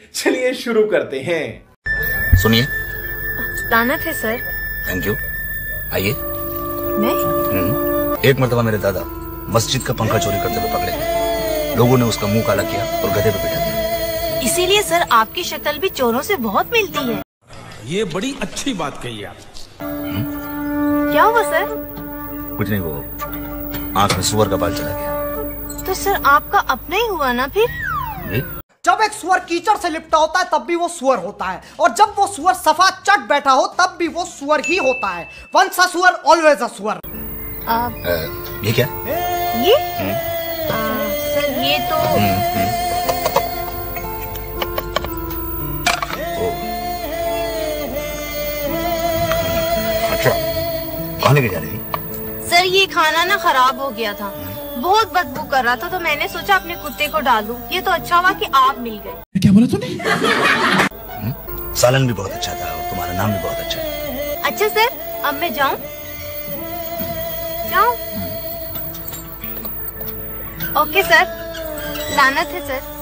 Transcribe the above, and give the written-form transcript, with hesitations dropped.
चलिए शुरू करते हैं। सुनिए। लानत है सर। Thank you. आइए। मैं? एक मर्तबा मेरे दादा मस्जिद का पंखा चोरी करते हुए पकड़े गए। लोगों ने उसका मुंह काला किया और गधे पे बिठा दिया। इसीलिए सर आपकी शक्ल भी चोरों से बहुत मिलती है। ये बड़ी अच्छी बात कही आप। क्या हुआ सर? कुछ नहीं, वो आंख में सुअर का बाल चला गया। तो सर आपका अपना ही हुआ ना फिर? जी? जब एक सुअर कीचड़ से लिपटा होता है तब भी वो सुअर होता है, और जब वो सुअर सफा चट बैठा हो तब भी वो सुअर ही होता है। वंस अ सुअर ऑलवेज अ सुअर। ये क्या? ये? सर ये तो अच्छा, कहाँ लेके जा रही थी? सर ये खाना ना खराब हो गया था, बहुत बदबू कर रहा था, तो मैंने सोचा अपने कुत्ते को डालूं। ये तो अच्छा हुआ कि आप मिल गए। क्या बोला तूने? सालन भी बहुत अच्छा था और तुम्हारा नाम भी बहुत अच्छा है। अच्छा सर, अब मैं जाऊं? जाऊं? ओके सर, लानत है सर।